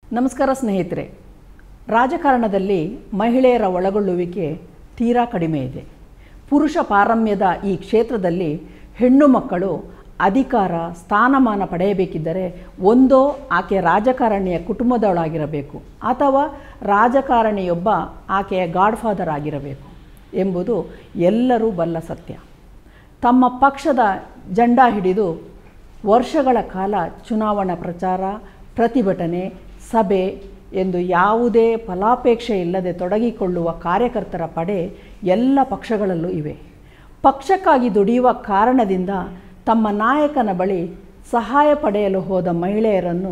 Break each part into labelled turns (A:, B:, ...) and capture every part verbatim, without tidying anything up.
A: ನಮಸ್ಕಾರ ಸ್ನೇಹಿತರೆ. ರಾಜಕಾರಣದಲ್ಲಿ ಮಹಿಳೆಯರ ಒಳಗೊಳ್ಳುವಿಕೆ ತೀರಾ ಕಡಿಮೆ ಇದೆ. ಪುರುಷ ಪಾರಮ್ಯದ ಈ ಕ್ಷೇತ್ರದಲ್ಲಿ ಹೆಣ್ಣು ಮಕ್ಕಳು ಅಧಿಕಾರ ಸ್ಥಾನಮಾನ ಪಡೆಯಬೇಕಿದ್ದರೆ ಒಂದೋ ಆಕೆ ರಾಜಕಾರಣಿಯ ಕುಟುಂಬದವಳಾಗಿರಬೇಕು ಅಥವಾ ರಾಜಕಾರಣಿಯೊಬ್ಬ ಆಕೆಯ ಗಾಡ್ಫಾದರ್ ಆಗಿರಬೇಕು ಎಂಬುದು ಎಲ್ಲರೂ ಬಲ್ಲ ಸತ್ಯ. ತಮ್ಮ ಪಕ್ಷದ ಜೆಂಡಾ ಹಿಡಿದು ವರ್ಷಗಳ ಕಾಲ ಚುನಾವಣಾ ಪ್ರಚಾರ, ಪ್ರತಿಭಟನೆ, ಸಭೆ ಎಂದು ಯಾವುದೇ ಫಲಾಪೇಕ್ಷೆ ಇಲ್ಲದೆ ತೊಡಗಿಕೊಳ್ಳುವ ಕಾರ್ಯಕರ್ತರ ಪಡೆ ಎಲ್ಲ ಪಕ್ಷಗಳಲ್ಲೂ ಇವೆ. ಪಕ್ಷಕ್ಕಾಗಿ ದುಡಿಯುವ ಕಾರಣದಿಂದ ತಮ್ಮ ನಾಯಕನ ಬಳಿ ಸಹಾಯ ಪಡೆಯಲು ಹೋದ ಮಹಿಳೆಯರನ್ನು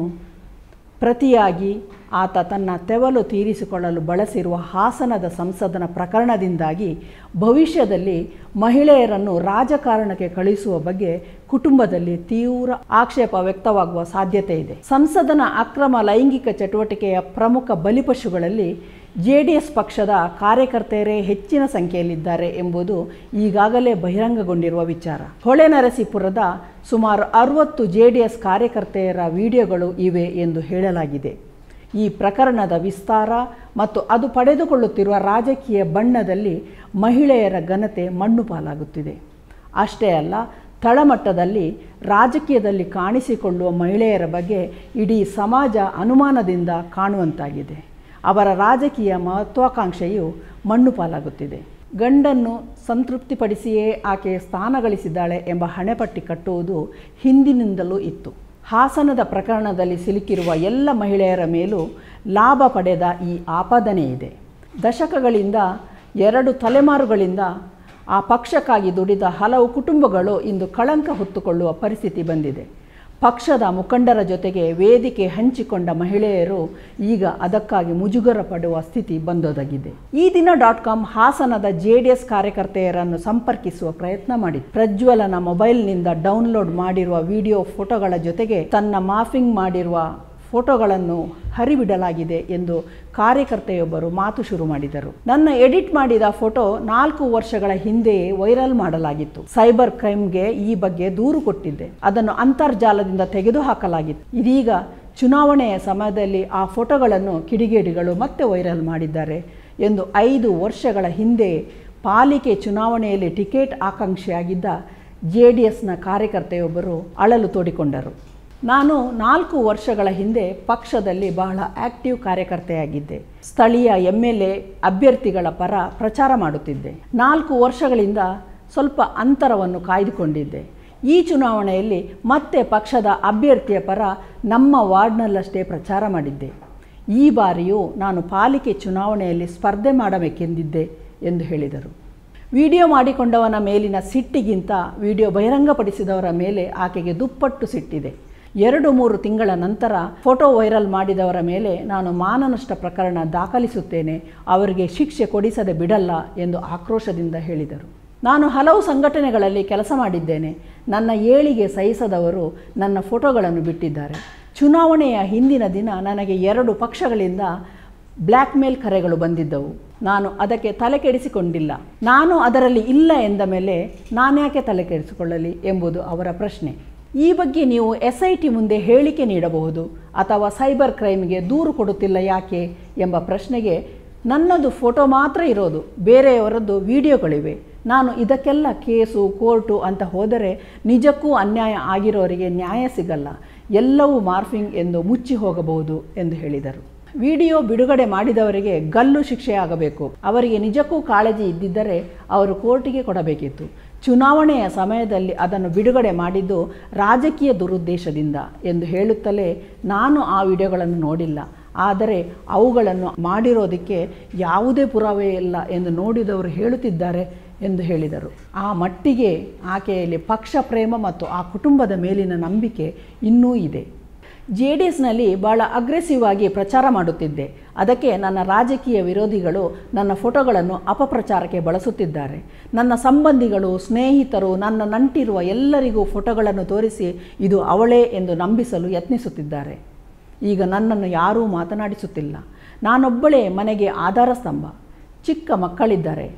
A: ಪ್ರತಿಯಾಗಿ ಆತ ತನ್ನ ತೆವಲು ತೀರಿಸಿಕೊಳ್ಳಲು ಬಳಸಿರುವ ಹಾಸನದ ಸಂಸದನ ಪ್ರಕರಣದಿಂದಾಗಿ ಭವಿಷ್ಯದಲ್ಲಿ ಮಹಿಳೆಯರನ್ನು ರಾಜಕಾರಣಕ್ಕೆ ಕಳಿಸುವ ಬಗ್ಗೆ ಕುಟುಂಬದಲ್ಲಿ ತೀವ್ರ ಆಕ್ಷೇಪ ವ್ಯಕ್ತವಾಗುವ ಸಾಧ್ಯತೆ ಇದೆ. ಸಂಸದನ ಅಕ್ರಮ ಲೈಂಗಿಕ ಚಟುವಟಿಕೆಯ ಪ್ರಮುಖ ಬಲಿಪಶುಗಳಲ್ಲಿ ಜೆ ಡಿ ಎಸ್ ಪಕ್ಷದ ಕಾರ್ಯಕರ್ತೆಯರೇ ಹೆಚ್ಚಿನ ಸಂಖ್ಯೆಯಲ್ಲಿದ್ದಾರೆ ಎಂಬುದು ಈಗಾಗಲೇ ಬಹಿರಂಗಗೊಂಡಿರುವ ವಿಚಾರ. ಹೊಳೆನರಸೀಪುರದ ಸುಮಾರು ಅರವತ್ತು ಜೆ ಡಿ ಎಸ್ ಕಾರ್ಯಕರ್ತೆಯರ ವಿಡಿಯೋಗಳು ಇವೆ ಎಂದು ಹೇಳಲಾಗಿದೆ. ಈ ಪ್ರಕರಣದ ವಿಸ್ತಾರ ಮತ್ತು ಅದು ಪಡೆದುಕೊಳ್ಳುತ್ತಿರುವ ರಾಜಕೀಯ ಬಣ್ಣದಲ್ಲಿ ಮಹಿಳೆಯರ ಘನತೆ ಮಣ್ಣು ಪಾಲಾಗುತ್ತಿದೆ. ಅಷ್ಟೇ ಅಲ್ಲ, ತಳಮಟ್ಟದಲ್ಲಿ ರಾಜಕೀಯದಲ್ಲಿ ಕಾಣಿಸಿಕೊಳ್ಳುವ ಮಹಿಳೆಯರ ಬಗ್ಗೆ ಇಡೀ ಸಮಾಜ ಅನುಮಾನದಿಂದ ಕಾಣುವಂತಾಗಿದೆ. ಅವರ ರಾಜಕೀಯ ಮಹತ್ವಾಕಾಂಕ್ಷೆಯು ಮಣ್ಣು ಪಾಲಾಗುತ್ತಿದೆ. ಗಂಡನ್ನು ಸಂತೃಪ್ತಿಪಡಿಸಿಯೇ ಆಕೆ ಸ್ಥಾನ ಗಳಿಸಿದ್ದಾಳೆ ಎಂಬ ಹಣೆಪಟ್ಟಿ ಕಟ್ಟುವುದು ಹಿಂದಿನಿಂದಲೂ ಇತ್ತು. ಹಾಸನದ ಪ್ರಕರಣದಲ್ಲಿ ಸಿಲುಕಿರುವ ಎಲ್ಲ ಮಹಿಳೆಯರ ಮೇಲೂ ಲಾಭ ಪಡೆದ ಈ ಆಪಾದನೆ ಇದೆ. ದಶಕಗಳಿಂದ, ಎರಡು ತಲೆಮಾರುಗಳಿಂದ ಆ ಪಕ್ಷಕ್ಕಾಗಿ ದುಡಿದ ಹಲವು ಕುಟುಂಬಗಳು ಇಂದು ಕಳಂಕ ಹೊತ್ತುಕೊಳ್ಳುವ ಪರಿಸ್ಥಿತಿ ಬಂದಿದೆ. ಪಕ್ಷದ ಮುಖಂಡರ ಜೊತೆಗೆ ವೇದಿಕೆ ಹಂಚಿಕೊಂಡ ಮಹಿಳೆಯರು ಈಗ ಅದಕ್ಕಾಗಿ ಮುಜುಗರ ಪಡುವ ಸ್ಥಿತಿ ಬಂದೊದಗಿದೆ. ಈ ದಿನ ಡಾಟ್ ಕಾಮ್ ಹಾಸನದ ಜೆ ಡಿ ಎಸ್ ಕಾರ್ಯಕರ್ತೆಯರನ್ನು ಸಂಪರ್ಕಿಸುವ ಪ್ರಯತ್ನ ಮಾಡಿತು. ಪ್ರಜ್ವಲನ ಮೊಬೈಲ್ನಿಂದ ಡೌನ್ಲೋಡ್ ಮಾಡಿರುವ ವಿಡಿಯೋ ಫೋಟೋಗಳ ಜೊತೆಗೆ ತನ್ನ ಮಾಫಿಂಗ್ ಮಾಡಿರುವ ಫೋಟೋಗಳನ್ನು ಹರಿಬಿಡಲಾಗಿದೆ ಎಂದು ಕಾರ್ಯಕರ್ತೆಯೊಬ್ಬರು ಮಾತು ಶುರು ಮಾಡಿದರು. ನನ್ನ ಎಡಿಟ್ ಮಾಡಿದ ಫೋಟೋ ನಾಲ್ಕು ವರ್ಷಗಳ ಹಿಂದೆಯೇ ವೈರಲ್ ಮಾಡಲಾಗಿತ್ತು. ಸೈಬರ್ ಕ್ರೈಮ್ಗೆ ಈ ಬಗ್ಗೆ ದೂರು ಕೊಟ್ಟಿದ್ದೆ. ಅದನ್ನು ಅಂತರ್ಜಾಲದಿಂದ ತೆಗೆದುಹಾಕಲಾಗಿತ್ತು. ಇದೀಗ ಚುನಾವಣೆಯ ಸಮಯದಲ್ಲಿ ಆ ಫೋಟೋಗಳನ್ನು ಕಿಡಿಗೇಡಿಗಳು ಮತ್ತೆ ವೈರಲ್ ಮಾಡಿದ್ದಾರೆ ಎಂದು ಐದು ವರ್ಷಗಳ ಹಿಂದೆ ಪಾಲಿಕೆ ಚುನಾವಣೆಯಲ್ಲಿ ಟಿಕೆಟ್ ಆಕಾಂಕ್ಷಿಯಾಗಿದ್ದ ಜೆ ಡಿ ಎಸ್ನ ಕಾರ್ಯಕರ್ತೆಯೊಬ್ಬರು ಅಳಲು ತೋಡಿಕೊಂಡರು. ನಾನು ನಾಲ್ಕು ವರ್ಷಗಳ ಹಿಂದೆ ಪಕ್ಷದಲ್ಲಿ ಬಹಳ ಆಕ್ಟಿವ್ ಕಾರ್ಯಕರ್ತೆಯಾಗಿದ್ದೆ. ಸ್ಥಳೀಯ ಎಮ್ ಎಲ್ ಎ ಅಭ್ಯರ್ಥಿಗಳ ಪರ ಪ್ರಚಾರ ಮಾಡುತ್ತಿದ್ದೆ. ನಾಲ್ಕು ವರ್ಷಗಳಿಂದ ಸ್ವಲ್ಪ ಅಂತರವನ್ನು ಕಾಯ್ದುಕೊಂಡಿದ್ದೆ. ಈ ಚುನಾವಣೆಯಲ್ಲಿ ಮತ್ತೆ ಪಕ್ಷದ ಅಭ್ಯರ್ಥಿಯ ಪರ ನಮ್ಮ ವಾರ್ಡ್ನಲ್ಲಷ್ಟೇ ಪ್ರಚಾರ ಮಾಡಿದ್ದೆ. ಈ ಬಾರಿಯೂ ನಾನು ಪಾಲಿಕೆ ಚುನಾವಣೆಯಲ್ಲಿ ಸ್ಪರ್ಧೆ ಮಾಡಬೇಕೆಂದಿದ್ದೆ ಎಂದು ಹೇಳಿದರು. ವಿಡಿಯೋ ಮಾಡಿಕೊಂಡವನ ಮೇಲಿನ ಸಿಟ್ಟಿಗಿಂತ ವಿಡಿಯೋ ಬಹಿರಂಗಪಡಿಸಿದವರ ಮೇಲೆ ಆಕೆಗೆ ದುಪ್ಪಟ್ಟು ಸಿಟ್ಟಿದೆ. ಎರಡು ಮೂರು ತಿಂಗಳ ನಂತರ ಫೋಟೋ ವೈರಲ್ ಮಾಡಿದವರ ಮೇಲೆ ನಾನು ಮಾನನಷ್ಟ ಪ್ರಕರಣ ದಾಖಲಿಸುತ್ತೇನೆ, ಅವರಿಗೆ ಶಿಕ್ಷೆ ಕೊಡಿಸದೆ ಬಿಡಲ್ಲ ಎಂದು ಆಕ್ರೋಶದಿಂದ ಹೇಳಿದರು. ನಾನು ಹಲವು ಸಂಘಟನೆಗಳಲ್ಲಿ ಕೆಲಸ ಮಾಡಿದ್ದೇನೆ. ನನ್ನ ಏಳಿಗೆ ಸಹಿಸದವರು ನನ್ನ ಫೋಟೋಗಳನ್ನು ಬಿಟ್ಟಿದ್ದಾರೆ. ಚುನಾವಣೆಯ ಹಿಂದಿನ ದಿನ ನನಗೆ ಎರಡು ಪಕ್ಷಗಳಿಂದ ಬ್ಲ್ಯಾಕ್ ಮೇಲ್ ಕರೆಗಳು ಬಂದಿದ್ದವು. ನಾನು ಅದಕ್ಕೆ ತಲೆ ಕೆಡಿಸಿಕೊಂಡಿಲ್ಲ. ನಾನು ಅದರಲ್ಲಿ ಇಲ್ಲ ಎಂದ ಮೇಲೆ ನಾನ್ಯಾಕೆ ತಲೆ ಕೆಡಿಸಿಕೊಳ್ಳಲಿ ಎಂಬುದು ಅವರ ಪ್ರಶ್ನೆ. ಈ ಬಗ್ಗೆ ನೀವು ಎಸ್ ಐ ಟಿ ಮುಂದೆ ಹೇಳಿಕೆ ನೀಡಬಹುದು ಅಥವಾ ಸೈಬರ್ ಕ್ರೈಮ್ಗೆ ದೂರು ಕೊಡುತ್ತಿಲ್ಲ ಯಾಕೆ ಎಂಬ ಪ್ರಶ್ನೆಗೆ ನನ್ನದು ಫೋಟೋ ಮಾತ್ರ ಇರೋದು, ಬೇರೆಯವರದ್ದು ವಿಡಿಯೋಗಳಿವೆ. ನಾನು ಇದಕ್ಕೆಲ್ಲ ಕೇಸು ಕೋರ್ಟು ಅಂತ ಹೋದರೆ ನಿಜಕ್ಕೂ ಅನ್ಯಾಯ ಆಗಿರೋರಿಗೆ ನ್ಯಾಯ ಸಿಗಲ್ಲ, ಎಲ್ಲವೂ ಮಾರ್ಫಿಂಗ್ ಎಂದು ಮುಚ್ಚಿ ಹೋಗಬಹುದು ಎಂದು ಹೇಳಿದರು. ವಿಡಿಯೋ ಬಿಡುಗಡೆ ಮಾಡಿದವರಿಗೆ ಗಲ್ಲು ಶಿಕ್ಷೆಯಾಗಬೇಕು. ಅವರಿಗೆ ನಿಜಕ್ಕೂ ಕಾಳಜಿ ಇದ್ದಿದ್ದರೆ ಅವರು ಕೋರ್ಟಿಗೆ ಕೊಡಬೇಕಿತ್ತು. ಚುನಾವಣೆಯ ಸಮಯದಲ್ಲಿ ಅದನ್ನು ಬಿಡುಗಡೆ ಮಾಡಿದ್ದು ರಾಜಕೀಯ ದುರುದ್ದೇಶದಿಂದ ಎಂದು ಹೇಳುತ್ತಲೇ ನಾನು ಆ ವಿಡಿಯೋಗಳನ್ನು ನೋಡಿಲ್ಲ, ಆದರೆ ಅವುಗಳನ್ನು ಮಾಡಿರೋದಕ್ಕೆ ಯಾವುದೇ ಪುರಾವೆ ಇಲ್ಲ ಎಂದು ನೋಡಿದವರು ಹೇಳುತ್ತಿದ್ದಾರೆ ಎಂದು ಹೇಳಿದರು. ಆ ಮಟ್ಟಿಗೆ ಆಕೆಯಲ್ಲಿ ಪಕ್ಷ ಪ್ರೇಮ ಮತ್ತು ಆ ಕುಟುಂಬದ ಮೇಲಿನ ನಂಬಿಕೆ ಇನ್ನೂ ಇದೆ. ಜೆ ಡಿ ಎಸ್ನಲ್ಲಿ ಭಾಳ ಅಗ್ರೆಸಿವ್ ಆಗಿ ಪ್ರಚಾರ ಮಾಡುತ್ತಿದ್ದೆ. ಅದಕ್ಕೆ ನನ್ನ ರಾಜಕೀಯ ವಿರೋಧಿಗಳು ನನ್ನ ಫೋಟೋಗಳನ್ನು ಅಪಪ್ರಚಾರಕ್ಕೆ ಬಳಸುತ್ತಿದ್ದಾರೆ. ನನ್ನ ಸಂಬಂಧಿಗಳು, ಸ್ನೇಹಿತರು, ನನ್ನ ನಂಟಿರುವ ಎಲ್ಲರಿಗೂ ಫೋಟೋಗಳನ್ನು ತೋರಿಸಿ ಇದು ಅವಳೇ ಎಂದು ನಂಬಿಸಲು ಯತ್ನಿಸುತ್ತಿದ್ದಾರೆ. ಈಗ ನನ್ನನ್ನು ಯಾರೂ ಮಾತನಾಡಿಸುತ್ತಿಲ್ಲ. ನಾನೊಬ್ಬಳೇ ಮನೆಗೆ ಆಧಾರ ಸ್ತಂಭ. ಚಿಕ್ಕ ಮಕ್ಕಳಿದ್ದಾರೆ.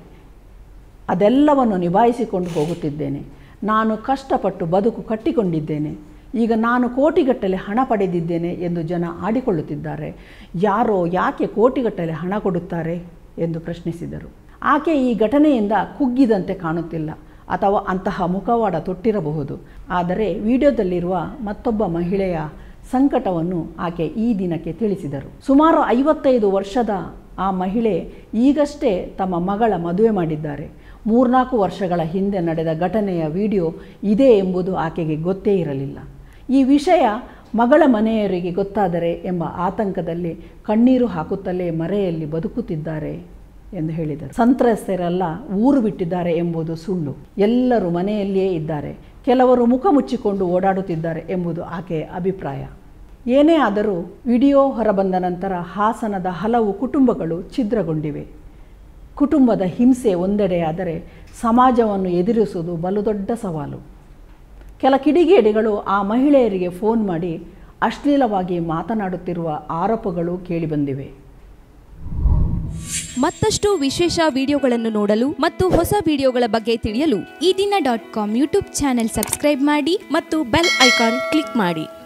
A: ಅದೆಲ್ಲವನ್ನು ನಿಭಾಯಿಸಿಕೊಂಡು ಹೋಗುತ್ತಿದ್ದೇನೆ. ನಾನು ಕಷ್ಟಪಟ್ಟು ಬದುಕು ಕಟ್ಟಿಕೊಂಡಿದ್ದೇನೆ. ಈಗ ನಾನು ಕೋಟಿಗಟ್ಟಲೆ ಹಣ ಪಡೆದಿದ್ದೇನೆ ಎಂದು ಜನ ಆಡಿಕೊಳ್ಳುತ್ತಿದ್ದಾರೆ. ಯಾರೋ ಯಾಕೆ ಕೋಟಿಗಟ್ಟಲೆ ಹಣ ಕೊಡುತ್ತಾರೆ ಎಂದು ಪ್ರಶ್ನಿಸಿದರು. ಆಕೆ ಈ ಘಟನೆಯಿಂದ ಕುಗ್ಗಿದಂತೆ ಕಾಣುತ್ತಿಲ್ಲ, ಅಥವಾ ಅಂತಹ ಮುಖವಾಡ ತೊಟ್ಟಿರಬಹುದು. ಆದರೆ ವಿಡಿಯೋದಲ್ಲಿರುವ ಮತ್ತೊಬ್ಬ ಮಹಿಳೆಯ ಸಂಕಟವನ್ನು ಆಕೆ ಈ ದಿನಕ್ಕೆ ತಿಳಿಸಿದರು. ಸುಮಾರು ಐವತ್ತೈದು ವರ್ಷದ ಆ ಮಹಿಳೆ ಈಗಷ್ಟೇ ತಮ್ಮ ಮಗಳ ಮದುವೆ ಮಾಡಿದ್ದಾರೆ. ಮೂರ್ನಾಲ್ಕು ವರ್ಷಗಳ ಹಿಂದೆ ನಡೆದ ಘಟನೆಯ ವಿಡಿಯೋ ಇದೆ ಎಂಬುದು ಆಕೆಗೆ ಗೊತ್ತೇ ಇರಲಿಲ್ಲ. ಈ ವಿಷಯ ಮಗಳ ಮನೆಯವರಿಗೆ ಗೊತ್ತಾದರೆ ಎಂಬ ಆತಂಕದಲ್ಲಿ ಕಣ್ಣೀರು ಹಾಕುತ್ತಲೇ ಮರೆಯಲ್ಲಿ ಬದುಕುತ್ತಿದ್ದಾರೆ ಎಂದು ಹೇಳಿದರು. ಸಂತ್ರಸ್ತರೆಲ್ಲ ಊರು ಬಿಟ್ಟಿದ್ದಾರೆ ಎಂಬುದು ಸುಳ್ಳು. ಎಲ್ಲರೂ ಮನೆಯಲ್ಲಿಯೇ ಇದ್ದಾರೆ. ಕೆಲವರು ಮುಖ ಮುಚ್ಚಿಕೊಂಡು ಓಡಾಡುತ್ತಿದ್ದಾರೆ ಎಂಬುದು ಆಕೆಯ ಅಭಿಪ್ರಾಯ. ಏನೇ ಆದರೂ ವಿಡಿಯೋ ಹೊರಬಂದ ನಂತರ ಹಾಸನದ ಹಲವು ಕುಟುಂಬಗಳು ಛಿದ್ರಗೊಂಡಿವೆ. ಕುಟುಂಬದ ಹಿಂಸೆ ಒಂದೆಡೆಯಾದರೆ ಸಮಾಜವನ್ನು ಎದುರಿಸುವುದು ಬಲು ದೊಡ್ಡ ಸವಾಲು. ಕೆಲ ಕಿಡಿಗೇಡಿಗಳು ಆ ಮಹಿಳೆಯರಿಗೆ ಫೋನ್ ಮಾಡಿ ಅಶ್ಲೀಲವಾಗಿ ಮಾತನಾಡುತ್ತಿರುವ ಆರೋಪಗಳು ಕೇಳಿಬಂದಿವೆ.
B: ಮತ್ತಷ್ಟು ವಿಶೇಷ ವಿಡಿಯೋಗಳನ್ನು ನೋಡಲು ಮತ್ತು ಹೊಸ ವಿಡಿಯೋಗಳ ಬಗ್ಗೆ ತಿಳಿಯಲು ಈ ದಿನ dot com YouTube channel subscribe ಮಾಡಿ ಮತ್ತು ಬೆಲ್ ಐಕಾನ್ ಕ್ಲಿಕ್ ಮಾಡಿ.